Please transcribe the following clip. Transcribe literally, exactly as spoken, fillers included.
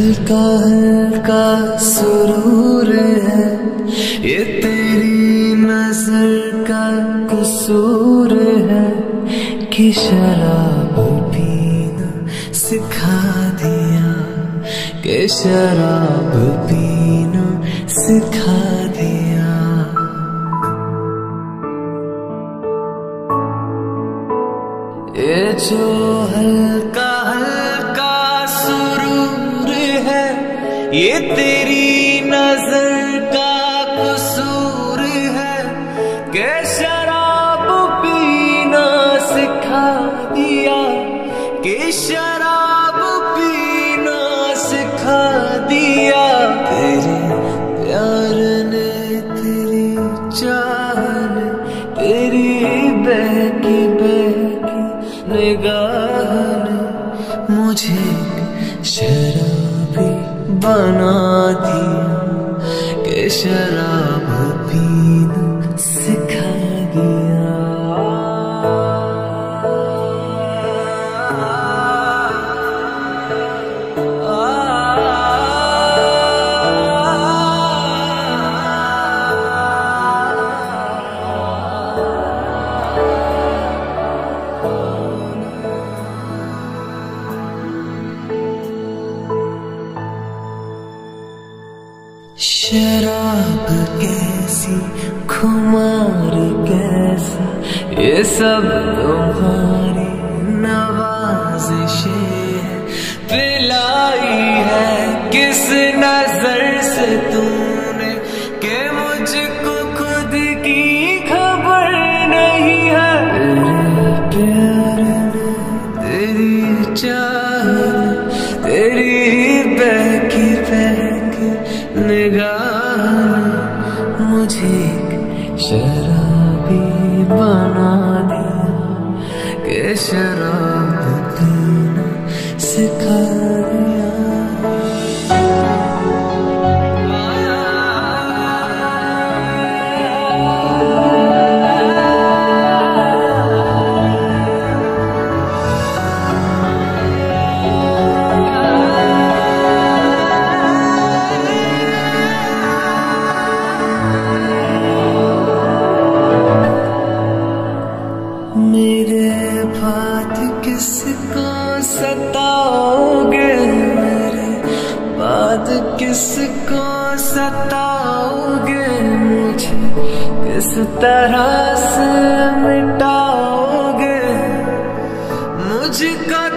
हल्का हल्का सुरूर है, ये तेरी नजर का कसूर है कि शराब पीना सिखा दिया, कि शराब पीना सिखा दिया। ये जो हल्का हल्का सुरूर है, ये तेरी नजर का कसूर है कि शराब पीना सिखा दिया, कि शराब पीना सिखा दिया। तेरे प्यार ने, तेरी चाह ने, तेरी बहकी बहकी निगाह ने मुझे शराबी बना दिया, कि शराब पीना सिखा दिया। शराब कैसी, खुमार कैसा, ये सब तुम्हारी नवाज़िशें है। पिलाई है किस नजर से तूने कि मुझको खुद की खबर नहीं है। तेरे प्यार ने, तेरी चाह ने, तेरी बहकी बहकी निगाह ने मुझे शराबी बना दिया, कि शराब पीना सिखा दिया। मेरे बाद किसको सताओगे, मेरे बाद किसको सताओगे, मुझे किस तरह से मिटाओगे, मुझको